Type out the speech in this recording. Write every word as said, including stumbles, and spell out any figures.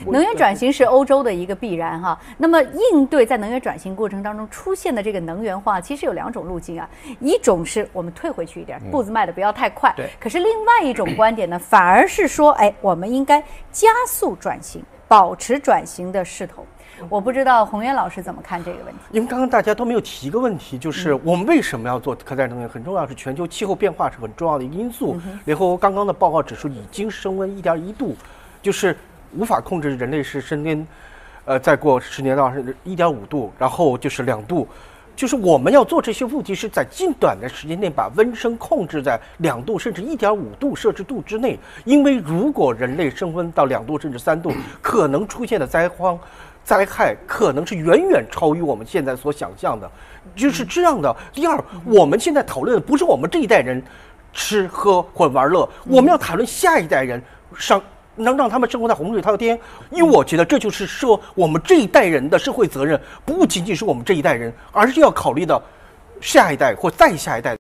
能源转型是欧洲的一个必然哈。那么应对在能源转型过程当中出现的这个能源化，其实有两种路径啊，一种是我们退回去一点，步子迈的不要太快。 对。 可是另外一种观点呢，反而是说，哎，我们应该加速转型，保持转型的势头。我不知道洪渊老师怎么看这个问题？ 因为刚刚大家都没有提一个问题，就是我们为什么要做可再生能源？很重要是全球气候变化是很重要的一个因素。联合国刚刚的报告指出，已经升温一点一度，就是无法控制人类是升温，呃，再过十年到是一点五度，然后就是两度。就是我们要做这些目的是在尽短的时间内把温升控制在两度甚至一点五度摄氏度之内，因为如果人类升温到两度甚至三度，可能出现的灾荒、灾害可能是远远超于我们现在所想象的，就是这样的。第二，我们现在讨论的不是我们这一代人吃喝或玩乐，我们要讨论下一代人上。能让他们生活在洪水滔天，因为我觉得这就是说我们这一代人的社会责任，不仅仅是我们这一代人，而是要考虑到下一代或再下一代